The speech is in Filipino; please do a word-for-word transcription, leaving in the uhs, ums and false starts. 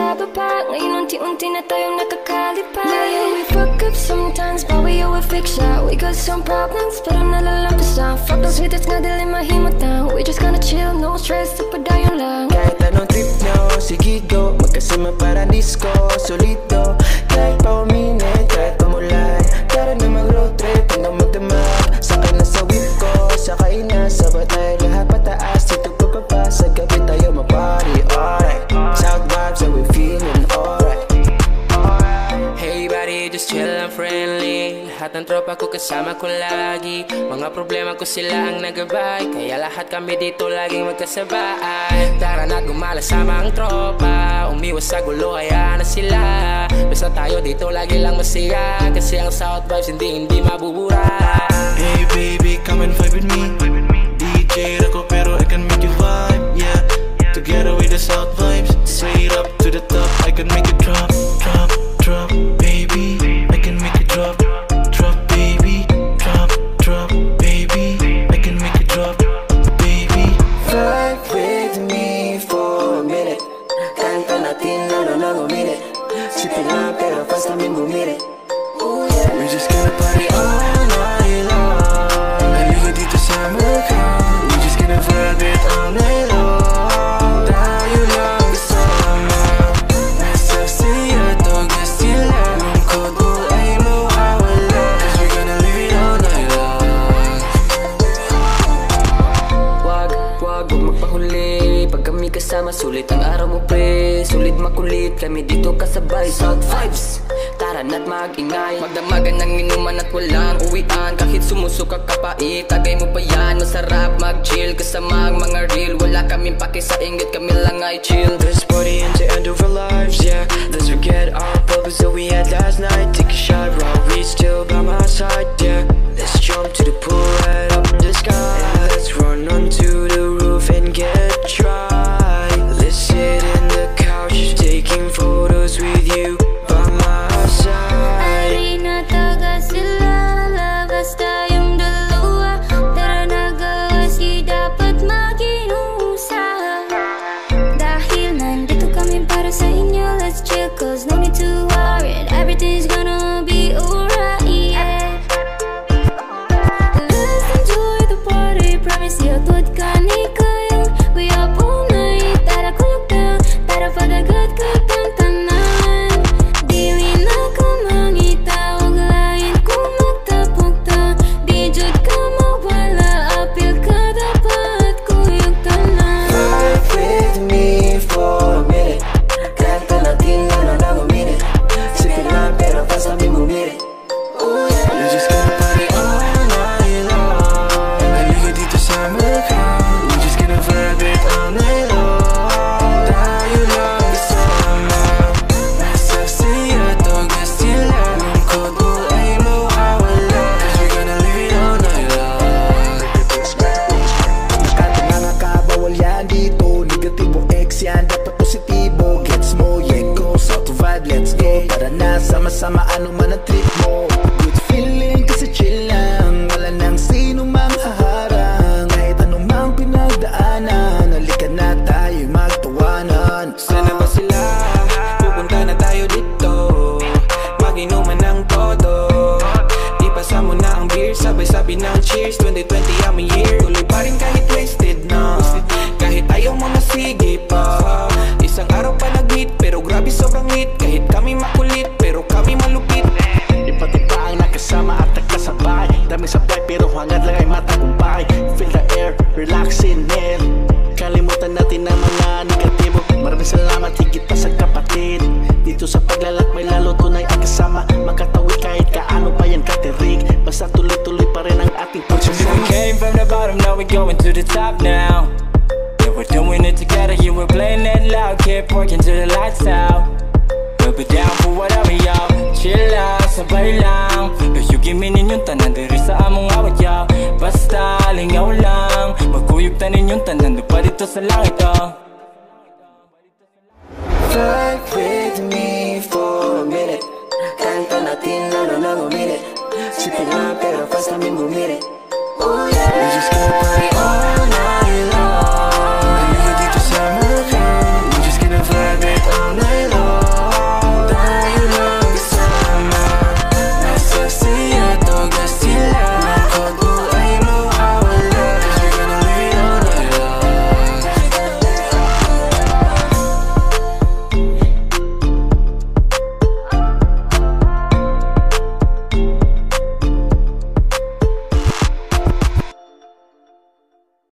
sa baba. Ngayon unti-unti na tayong nakakalipay. Yeah, yeah, we fuck up sometimes, but we always fix ya. We got some problems, pero nalalampas lang. Fuck those haters nga dili mahimot na. We just gonna chill, no stress, padayon lang. Kahit anong trip nyo, sige go. Magkasama para disco, solido. Kahit pa uminit, kahit pamulan. Tara na mag-road trip, hanggang magdamag. Sakay na sa whip ko, sakay na sa batay. Lahat pataas, dito pababa. Sa gabi tayo mag-party, alright. South vibes, so we feeling alright. Hey buddy, just chill and friendly. Lahat ng tropa ko kasama ko lagi. Mga problema ko sila ang nagabay. Kaya lahat kami dito laging magkasabay. Tara na gumala sama ang tropa. Umiwas sa gulo, kaya na sila. Basta tayo dito lagi lang masaya. Kasi ang South vibes hindi hindi mabubura. Hey baby, come and vibe with me. D J ako pero I can make you vibe, yeah. Together with the South vibes, straight up to the top. I can make it drop, drop, drop, baby. I can make it drop, drop, baby. Drop, drop, baby. I can make it drop, baby. Vibe with me for a minute. Kanta natin lalo nang uminit. Sipin lang pero fast namin bumirit. Oh yeah. We're just gonna party all night long. Halika dito sa mukha. We're just gonna vibe it all night long. Tayo lang kasama. Nasa siya to gusto lang. Lungkot mo ay mawawala. Cause we're gonna live it all night long. Wag, wag, huwag magpahuli. Pag kami kasama, sulit ang araw mo pre. Sulit makulit, kami dito kasabay. South vibes, tara na't mag-ingay. Magdamagan ng inuman at walang uwian. Kahit sumusukak ka pa, itagay mo pa yan. Masarap mag-chill kasama ang mga real. Wala kaming paki sa inggit, kami lang ay chill. Let's party and to end of our lives, yeah. Let's forget our problems that we had last night. Take a shot while we still by my side, yeah. Let's jump to the pool right up in the sky. And let's run onto the roof and get dry. Let's sit in the couch, taking photos with you by my side. Arena taga sila, labas tayong dalawa. Tara na gawas, di dapat mag-inusa. Dahil nandito kami para sa inyo, let's chill cause no need to worry. Everything's gonna be alright, yeah. Let's enjoy the party, promise you good ka ni kaya. We up all night, tara kulog down. Tara padagat-gat ang tanan. Dili na ka mangitawag, lain kung magtapog ta. Di jud ka mawala, apil ka dapat kuyog tanan. Vibe with me for a minute. Kanta natin lalo nang uminit. Sipin lang pero fast namin bumirit. Oh yeah. We're just gonna party all night long. Halika dito sa mukha. We're just gonna vibe it all night long. Tayo lang kasama. Nasa siya to gusto lang. Lungkot mo ay mawawala. Cause we're gonna live it all night long. Nakata nga ka, bawal yan dito. Negatibo X yan, dapat positibo. Gets mo, yeah go, south to vibe, let's go. Tara na, sama-sama, ano man ang trip mo. Good feeling kasi chill lang. Wala nang sino mang haharang. Kahit anumang pinagdaanan, halika na tayo magtawanan. Sana ba sila? Pupunta na tayo dito. Mag-inuman ng todo. Ipasa mo na ang beer, sabay-sabi ng cheers. Twenty twenty ang my year. Tuloy pa rin kahit wasted na. Kahit ayaw mo na sige pa. Isang araw pa nag-hit, pero grabe sobrang hit. Kahit kami makulit, pero kami malupit. Iba't iba ang nakasama at nagkasabay. Daming supply pero hangad lang ay matagumpay. Feel the air, relaxing air. Kalimutan natin ang mga negatibo. Maraming salamat, higit pa sa kapatid. Dito sa paglalakbay lalo tunay ang kasama. Makatawid kahit kaano pa yan katirig. Basta tuloy-tuloy pa rin ang ating pagsasama. We came from the bottom, now we going to the top now. Yeah, we're doing it together, yeah, we're playing it loud. Keep working till the lights out. We'll be down for whatever, y'all. Chill lang, sabay lang. Kayugin ninyong tanan diri sa among awat, y'all. Basta lingaw lang. Magkuyog tanin yung tanan doon pa dito sa langit, oh. Vibe with me for a minute. Kanta natin lalo nang uminit. Sipin lang pero fast namin bumirit. Oh yeah. We're just gonna party